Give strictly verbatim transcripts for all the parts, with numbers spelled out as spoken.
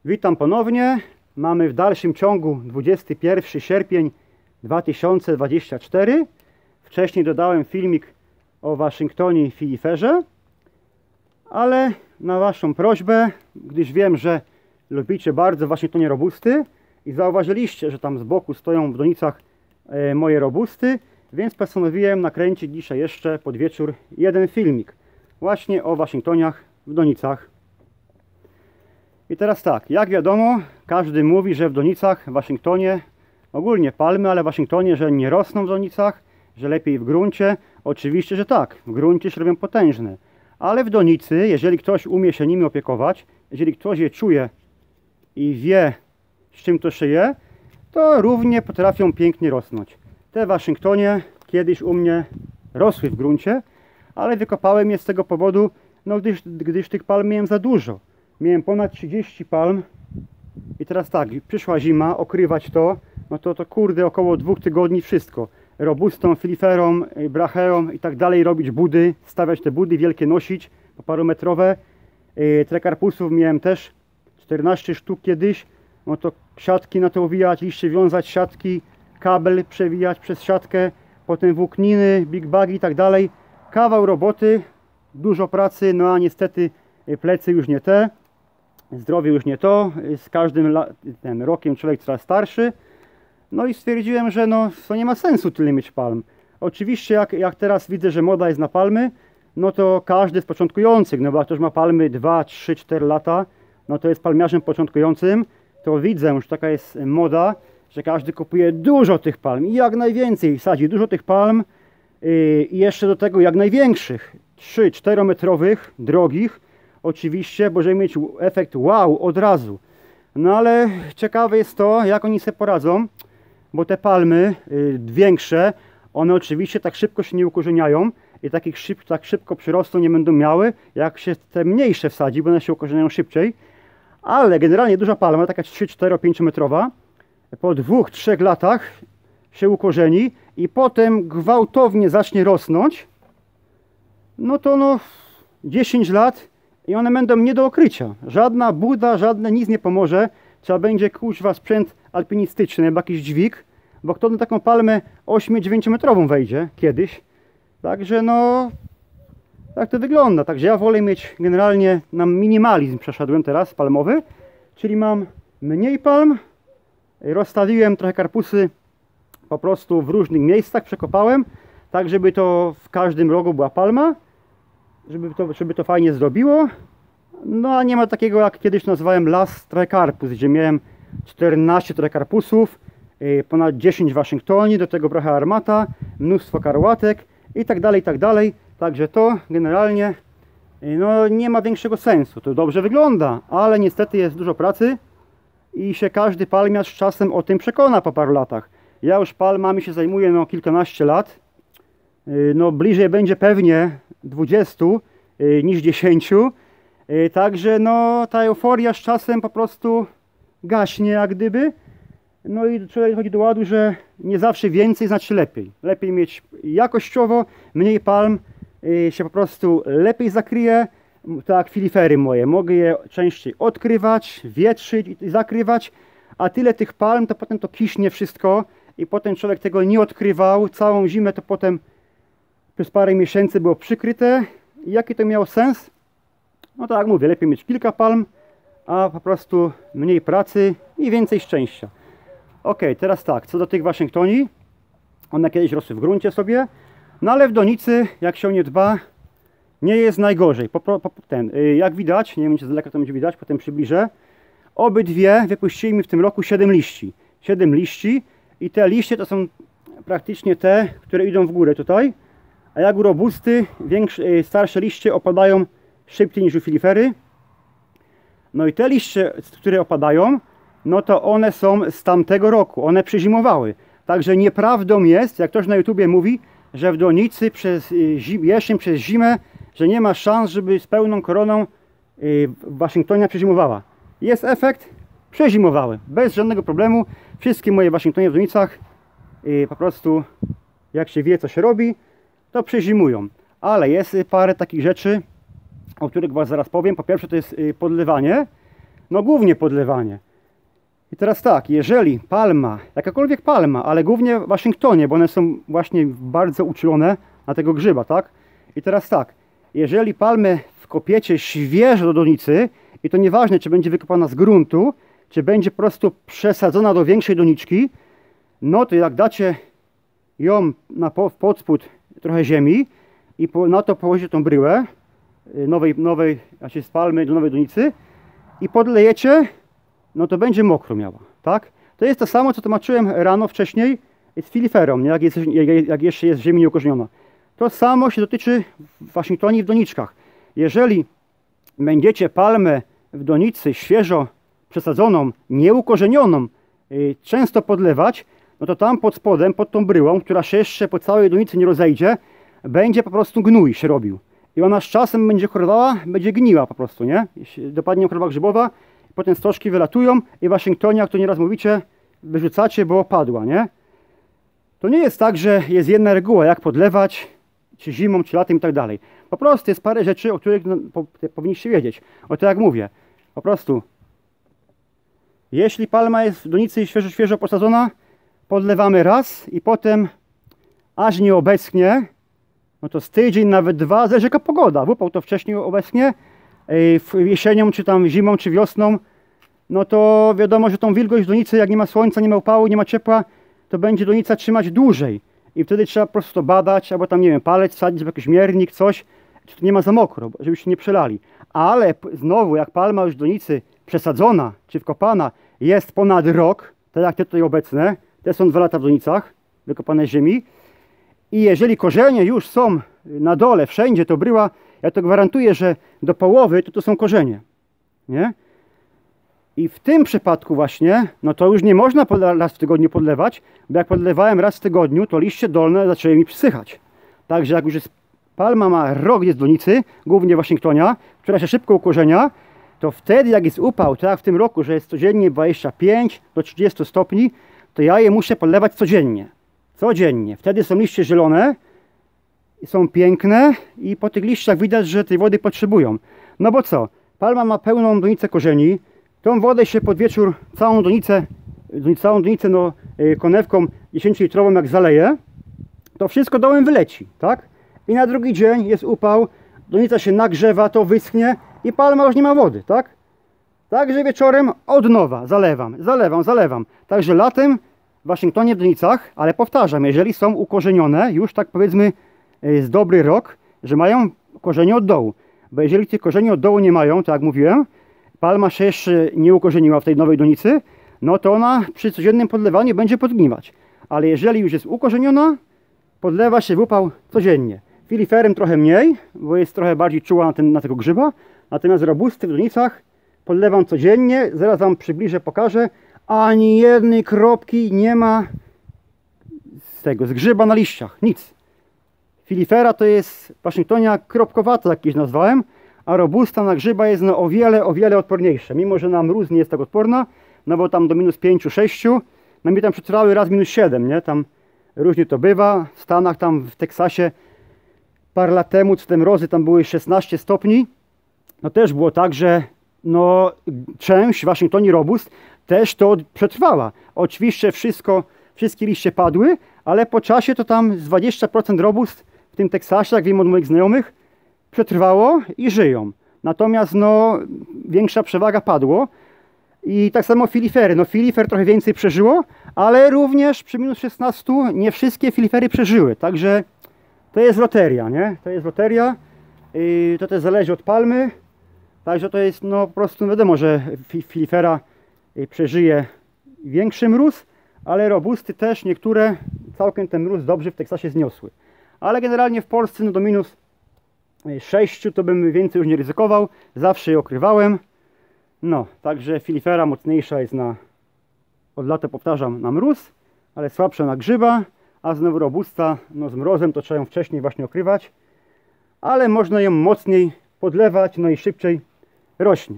Witam ponownie. Mamy w dalszym ciągu dwudziestego pierwszego sierpnia dwa tysiące dwudziestego czwartego. Wcześniej dodałem filmik o Waszyngtonie filiferze, ale na Waszą prośbę, gdyż wiem, że lubicie bardzo Waszyngtonie robusty i zauważyliście, że tam z boku stoją w donicach e, moje robusty, więc postanowiłem nakręcić dzisiaj jeszcze pod wieczór jeden filmik właśnie o Waszyngtoniach w donicach. I teraz tak, jak wiadomo, każdy mówi, że w donicach w Waszyngtonie, ogólnie palmy, ale w Waszyngtonie, że nie rosną w donicach, że lepiej w gruncie. Oczywiście, że tak, w gruncie się robią potężne, ale w donicy, jeżeli ktoś umie się nimi opiekować, jeżeli ktoś je czuje i wie, z czym to się je, to równie potrafią pięknie rosnąć. Te w Waszyngtonie kiedyś u mnie rosły w gruncie, ale wykopałem je z tego powodu, no gdyż, gdyż tych palm miałem za dużo. Miałem ponad trzydzieści palm i teraz tak, przyszła zima, okrywać to, no to to kurde około dwóch tygodni wszystko. Robustą, filiferą, bracheą i tak dalej robić budy, stawiać te budy wielkie, nosić, po parometrowe. Trekarpusów miałem też czternaście sztuk kiedyś, no to siatki na to uwijać, liście wiązać, siatki, kabel przewijać przez siatkę, potem włókniny, big bagi i tak dalej. Kawał roboty, dużo pracy, no a niestety plecy już nie te, zdrowie już nie to, z każdym ten, rokiem człowiek coraz starszy. No i stwierdziłem, że no, to nie ma sensu tyle mieć palm. Oczywiście jak, jak teraz widzę, że moda jest na palmy, no to każdy z początkujących, no bo jak ktoś ma palmy dwa, trzy, cztery lata, no to jest palmiarzem początkującym, to widzę, że taka jest moda, że każdy kupuje dużo tych palm i jak najwięcej sadzi dużo tych palm yy, i jeszcze do tego jak największych, trzy cztery metrowych, drogich, oczywiście, bo żeby mieć efekt wow od razu. No ale ciekawe jest to, jak oni sobie poradzą, bo te palmy y, większe, one oczywiście tak szybko się nie ukorzeniają i takich szyb, tak szybko przyrostu nie będą miały, jak się te mniejsze wsadzi, bo one się ukorzeniają szybciej. Ale generalnie duża palma, taka trzy, cztery, pięć metrowa, po dwóch, trzech latach się ukorzeni i potem gwałtownie zacznie rosnąć, no to no dziesięć lat i one będą nie do okrycia. Żadna buda, żadne nic nie pomoże. Trzeba będzie kuźwa sprzęt alpinistyczny, albo jakiś dźwig, bo kto na taką palmę osiem dziewięć metrową wejdzie kiedyś. Także no, tak to wygląda. Także ja wolę mieć generalnie na minimalizm przeszedłem teraz palmowy, czyli mam mniej palm, rozstawiłem trochę karpusy po prostu w różnych miejscach, przekopałem, tak żeby to w każdym rogu była palma. Żeby to, żeby to fajnie zrobiło. No a nie ma takiego, jak kiedyś nazwałem las trekarpus, gdzie miałem czternaście trekarpusów, ponad dziesięć Waszyngtonii, do tego trochę armata, mnóstwo karłatek i tak dalej, i tak dalej. Także to generalnie no, nie ma większego sensu. To dobrze wygląda, ale niestety jest dużo pracy i się każdy palmiarz z czasem o tym przekona po paru latach. Ja już palmami się zajmuję no, kilkanaście lat. No bliżej będzie pewnie dwudziestu niż dziesięciu. Także no ta euforia z czasem po prostu gaśnie jak gdyby. No i człowiek chodzi do ładu, że nie zawsze więcej znaczy lepiej. Lepiej mieć jakościowo, mniej palm, się po prostu lepiej zakryje. Tak jak filifery moje, mogę je częściej odkrywać, wietrzyć i zakrywać, a tyle tych palm to potem to kiśnie wszystko i potem człowiek tego nie odkrywał. Całą zimę to potem przez parę miesięcy było przykryte. I jaki to miał sens? No tak jak mówię, lepiej mieć kilka palm, a po prostu mniej pracy i więcej szczęścia. Ok, teraz tak, co do tych Waszyngtonii, one kiedyś rosły w gruncie sobie, no ale w donicy, jak się o nie dba, nie jest najgorzej. Po, po, ten, jak widać, nie wiem czy z daleka to będzie widać, potem przybliżę, obydwie wypuściły mi w tym roku siedem liści. siedem liści i te liście to są praktycznie te, które idą w górę tutaj. A jak u robusty, większe, starsze liście opadają szybciej niż u filifery. No i te liście, które opadają, no to one są z tamtego roku, one przezimowały. Także nieprawdą jest, jak ktoś na YouTubie mówi, że w donicy przez zim, jesień, przez zimę, że nie ma szans, żeby z pełną koroną Waszyngtonia przezimowała. Jest efekt, przezimowały, bez żadnego problemu. Wszystkie moje Waszyngtonie w donicach po prostu, jak się wie co się robi, to przezimują. Ale jest parę takich rzeczy, o których Was zaraz powiem. Po pierwsze to jest podlewanie. No głównie podlewanie. I teraz tak, jeżeli palma, jakakolwiek palma, ale głównie w Waszyngtonie, bo one są właśnie bardzo uczulone na tego grzyba, tak? I teraz tak, jeżeli palmę wkopiecie świeżo do donicy, i to nieważne, czy będzie wykopana z gruntu, czy będzie po prostu przesadzona do większej doniczki, no to jak dacie ją na podspód trochę ziemi i po, na to położycie tą bryłę nowej, nowej, znaczy z palmy do nowej donicy i podlejecie, no to będzie mokro miała, tak? To jest to samo, co tłumaczyłem rano wcześniej z filiferą, nie? Jak, jest, jak, jak jeszcze jest w ziemi nieukorzeniona. To samo się dotyczy w Waszyngtonie i w doniczkach. Jeżeli będziecie palmę w donicy świeżo przesadzoną, nieukorzenioną, yy, często podlewać, no to tam pod spodem, pod tą bryłą, która się jeszcze po całej donicy nie rozejdzie, będzie po prostu gnój się robił. I ona z czasem będzie chorowała, będzie gniła po prostu, nie? Jeśli dopadnie choroba grzybowa, potem stożki wylatują i w Waszyngtonie, jak to nieraz mówicie, wyrzucacie, bo opadła, nie? To nie jest tak, że jest jedna reguła, jak podlewać, czy zimą, czy latem i tak dalej. Po prostu jest parę rzeczy, o których no, po, powinniście wiedzieć. O to jak mówię, po prostu jeśli palma jest w donicy świeżo, świeżo posadzona, podlewamy raz i potem aż nie obeschnie, no to z tydzień, nawet dwa, zależy jaka pogoda. W upał to wcześniej obeschnie, jesienią, czy tam zimą, czy wiosną, no to wiadomo, że tą wilgoć w donicy, jak nie ma słońca, nie ma upału, nie ma ciepła, to będzie donica trzymać dłużej. I wtedy trzeba po prostu to badać, albo tam, nie wiem, palec wsadzić w jakiś miernik, coś, czy to nie ma za mokro, żebyście nie przelali. Ale znowu, jak palma już w donicy przesadzona, czy wkopana, jest ponad rok, tak jak te tutaj obecne, te są dwa lata w donicach, wykopane z ziemi, i jeżeli korzenie już są na dole, wszędzie to bryła, ja to gwarantuję, że do połowy to to są korzenie, nie? I w tym przypadku właśnie, no to już nie można raz w tygodniu podlewać, bo jak podlewałem raz w tygodniu, to liście dolne zaczęły mi przysychać. Także jak już jest, palma ma rok jest donicy, głównie Waszyngtonia, która się szybko ukorzenia, to wtedy jak jest upał, tak jak w tym roku, że jest codziennie dwadzieścia pięć do trzydziestu stopni, to ja je muszę podlewać codziennie. Codziennie. Wtedy są liście zielone, są piękne i po tych liściach widać, że tej wody potrzebują. No bo co? Palma ma pełną donicę korzeni, tą wodę się pod wieczór, całą donicę, całą donicę no, konewką dziesięciolitrową jak zaleje, to wszystko dołem wyleci, tak? I na drugi dzień jest upał, donica się nagrzewa, to wyschnie i palma już nie ma wody, tak? Także wieczorem od nowa zalewam, zalewam, zalewam. Także latem w Waszyngtonie w donicach, ale powtarzam, jeżeli są ukorzenione, już tak powiedzmy z dobry rok, że mają korzenie od dołu. Bo jeżeli tych korzeni od dołu nie mają, tak jak mówiłem, palma się jeszcze nie ukorzeniła w tej nowej donicy, no to ona przy codziennym podlewaniu będzie podgniwać. Ale jeżeli już jest ukorzeniona, podlewa się w upał codziennie. Filiferem trochę mniej, bo jest trochę bardziej czuła na, ten, na tego grzyba. Natomiast robusty w donicach podlewam codziennie, zaraz wam przybliżę, pokażę. Ani jednej kropki nie ma z tego, z grzyba na liściach, nic. Filifera to jest Waszyngtonia kropkowata, jak kiedyś nazwałem, a robusta na grzyba jest no o wiele, o wiele odporniejsza. Mimo że na mróz nie jest tak odporna, no bo tam do minus pięciu, sześciu, no mi tam przetrwały raz minus siedem, nie? Tam różnie to bywa. W Stanach, tam w Teksasie parę lat temu, co te mrozy tam były szesnaście stopni, no też było tak, że no część w Waszyngtonie robust też to przetrwała. Oczywiście wszystko, wszystkie liście padły, ale po czasie to tam z dwadzieścia procent robust w tym Teksasie, jak wiem od moich znajomych, przetrwało i żyją. Natomiast no większa przewaga padło. I tak samo filifery. No filifer trochę więcej przeżyło, ale również przy minus szesnastu nie wszystkie filifery przeżyły. Także to jest loteria, nie? To jest loteria. I to też zależy od palmy. Także to jest no po prostu wiadomo, że filifera przeżyje większy mróz, ale robusty też niektóre całkiem ten mróz dobrze w Teksasie zniosły. Ale generalnie w Polsce no do minus sześciu to bym więcej już nie ryzykował. Zawsze je okrywałem. No, także filifera mocniejsza jest na, od lata powtarzam, na mróz, ale słabsza na grzyba, a znowu robusta, no z mrozem to trzeba ją wcześniej właśnie okrywać, ale można ją mocniej podlewać, no i szybciej rośnie.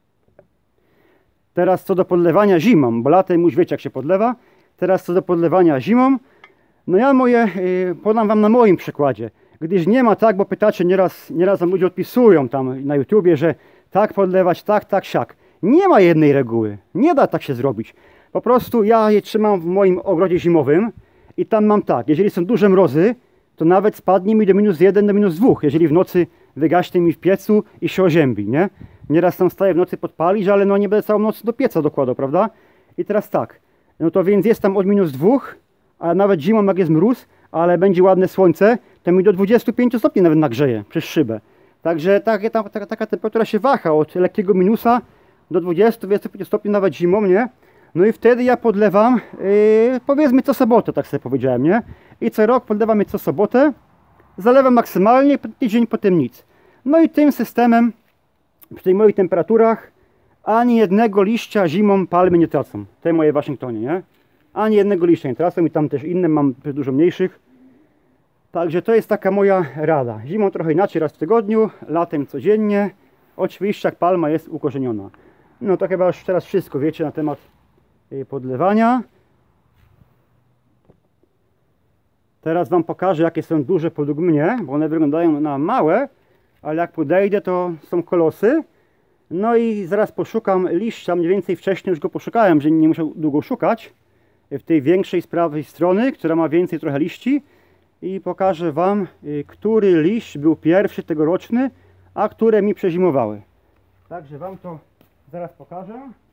Teraz co do podlewania zimą, bo latem już wiecie jak się podlewa. Teraz co do podlewania zimą, no ja moje, yy, podam wam na moim przykładzie, gdyż nie ma tak, bo pytacie, nieraz, nieraz nam ludzie odpisują tam na YouTubie, że tak podlewać, tak, tak, siak. Nie ma jednej reguły. Nie da tak się zrobić. Po prostu ja je trzymam w moim ogrodzie zimowym i tam mam tak, jeżeli są duże mrozy, to nawet spadnie mi do minus jeden, do minus dwóch, jeżeli w nocy wygaśnie mi w piecu i się oziębi, nie? Nieraz tam staję w nocy podpalić, ale no nie będę całą noc do pieca dokładał, prawda? I teraz tak, no to więc jest tam od minus dwóch, a nawet zimą jak jest mróz, ale będzie ładne słońce, to mi do dwudziestu pięciu stopni nawet nagrzeje przez szybę. Także tak, ta, ta, taka temperatura się waha od lekkiego minusa do dwudziestu do dwudziestu pięciu stopni nawet zimą, nie? No i wtedy ja podlewam, yy, powiedzmy co sobotę, tak sobie powiedziałem, nie? I co rok podlewam je co sobotę, zalewam maksymalnie, tydzień potem nic. No i tym systemem, przy tych moich temperaturach, ani jednego liścia zimą palmy nie tracą. Te moje w Waszyngtonie, nie? Ani jednego liścia nie tracą i tam też inne mam dużo mniejszych. Także to jest taka moja rada. Zimą trochę inaczej, raz w tygodniu, latem codziennie. Oczywiście jak palma jest ukorzeniona. No to chyba już teraz wszystko wiecie na temat podlewania. Teraz Wam pokażę, jakie są duże podług mnie, bo one wyglądają na małe, ale jak podejdę, to są kolosy. No i zaraz poszukam liścia, mniej więcej wcześniej już go poszukałem, że nie muszę długo szukać. W tej większej z prawej strony, która ma więcej trochę liści. I pokażę Wam, który liść był pierwszy tegoroczny, a które mi przezimowały. Także Wam to zaraz pokażę.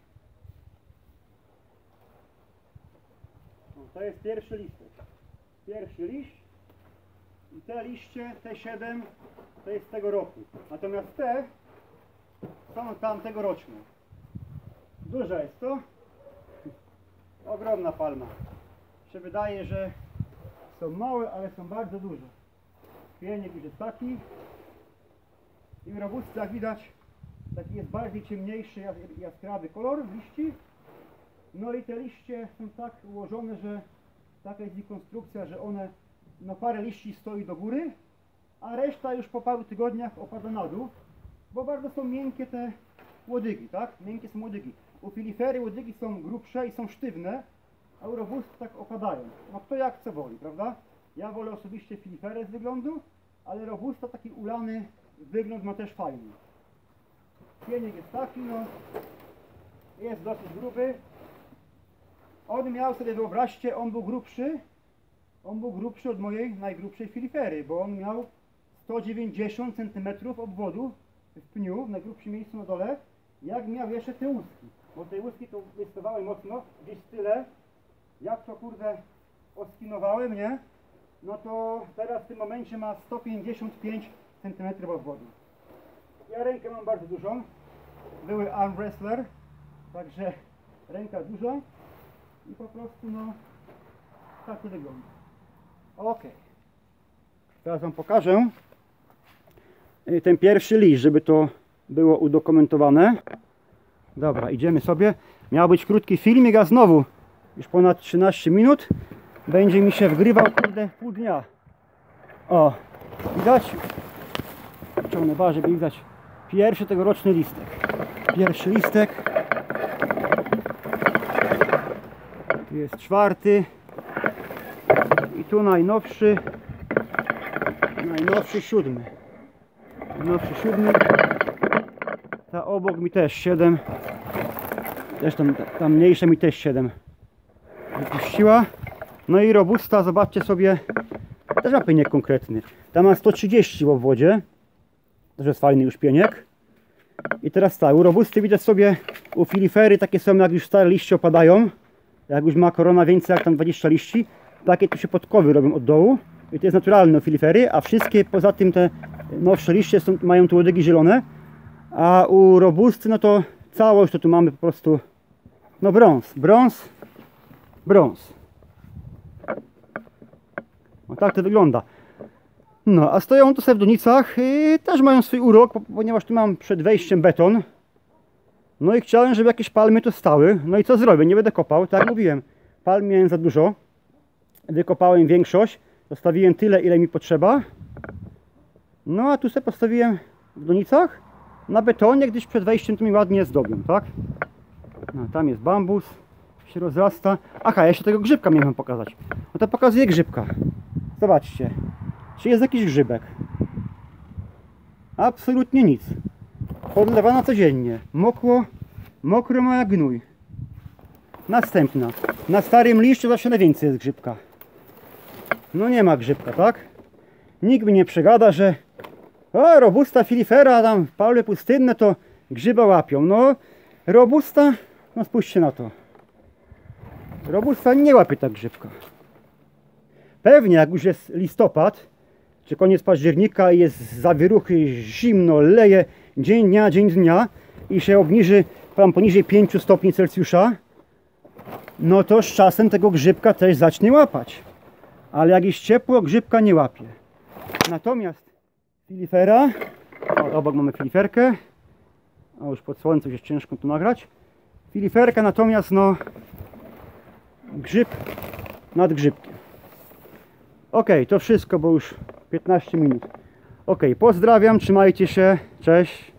No, to jest pierwszy listek. Pierwszy liść. I te liście, te siedem, to jest z tego roku. Natomiast te są tam tegoroczne. Duża jest to. Ogromna palma. Się wydaje, że są małe, ale są bardzo duże. Pieniek już jest taki. I robusty, jak widać, taki jest bardziej ciemniejszy, jaskrawy kolor liści. No i te liście są tak ułożone, że taka jest ich konstrukcja, że one, no parę liści stoi do góry, a reszta już po paru tygodniach opada na dół, bo bardzo są miękkie te łodygi, tak? Miękkie są łodygi. U filifery łodygi są grubsze i są sztywne, a u robusty tak opadają. No kto jak co woli, prawda? Ja wolę osobiście filiferę z wyglądu, ale robusta taki ulany wygląd ma też fajny. Pieniek jest taki, no jest dosyć gruby. On miał sobie, wyobraźcie, on był grubszy, on był grubszy od mojej najgrubszej filifery, bo on miał sto dziewięćdziesiąt centymetrów obwodu w pniu, w najgrubszym miejscu na dole, jak miał jeszcze te łuski. Bo te łuski to wystawały mocno, gdzieś tyle, jak to kurde oskinowałem, nie? No to teraz w tym momencie ma sto pięćdziesiąt pięć centymetrów obwodu. Ja rękę mam bardzo dużą, były arm wrestler, także ręka duża i po prostu no tak to wygląda. Ok, teraz Wam pokażę ten pierwszy liść, żeby to było udokumentowane. Dobra, idziemy sobie. Miał być krótki filmik, a znowu już ponad trzynaście minut. Będzie mi się wgrywał, kurde, pół dnia. O, widać? Ciągnę bar, żeby widać. Pierwszy tegoroczny listek. Pierwszy listek. Tu jest czwarty. I tu najnowszy. Najnowszy siódmy. Najnowszy siódmy. Ta obok mi też siedem. Zresztą ta mniejsza mi też siedem wypuściła. No i robusta, zobaczcie sobie, też ma pieniek konkretny. Tam ma sto trzydzieści w obwodzie. Też jest fajny już pieniek. I teraz tak, u robusty widać sobie, u filifery takie są, jak już stare liście opadają. Jak już ma korona więcej jak tam dwadzieścia liści. Takie tu się podkowy robią od dołu. I to jest naturalne u filifery, a wszystkie poza tym te nowsze liście są, mają tu łodygi zielone. A u robusty, no to całość to tu mamy po prostu, no brąz, brąz, brąz. No tak to wygląda. No, a stoją tu sobie w donicach i też mają swój urok, ponieważ tu mam przed wejściem beton. No i chciałem, żeby jakieś palmy tu stały. No i co zrobię? Nie będę kopał, tak jak mówiłem. Palm miałem za dużo. Wykopałem większość. Zostawiłem tyle, ile mi potrzeba. No a tu sobie postawiłem w donicach na betonie, gdyż przed wejściem tu mi ładnie zdobią, tak? No, tam jest bambus, się rozrasta. Aha, jeszcze tego grzybka miałem pokazać. No to pokazuję grzybka. Zobaczcie, czy jest jakiś grzybek? Absolutnie nic. Podlewana codziennie. Mokło, Mokro ma jak gnój. Następna. Na starym liściu zawsze najwięcej jest grzybka. No nie ma grzybka, tak? Nikt mi nie przegada, że o, robusta filifera tam w pole pustynne to grzyba łapią. No, robusta, no spójrzcie na to. Robusta nie łapie tak grzybka. Pewnie jak już jest listopad, czy koniec października i jest zawieruchy, zimno, leje dzień dnia, dzień dnia i się obniży tam poniżej pięciu stopni Celsjusza, no to z czasem tego grzybka też zacznie łapać. Ale jak jest ciepło, grzybka nie łapie. Natomiast filifera, o, obok mamy filiferkę, a już pod słońcem jest ciężko tu nagrać. Filiferka natomiast no grzyb nad grzybkiem. Ok, to wszystko, bo już piętnaście minut. Ok, pozdrawiam, trzymajcie się, cześć.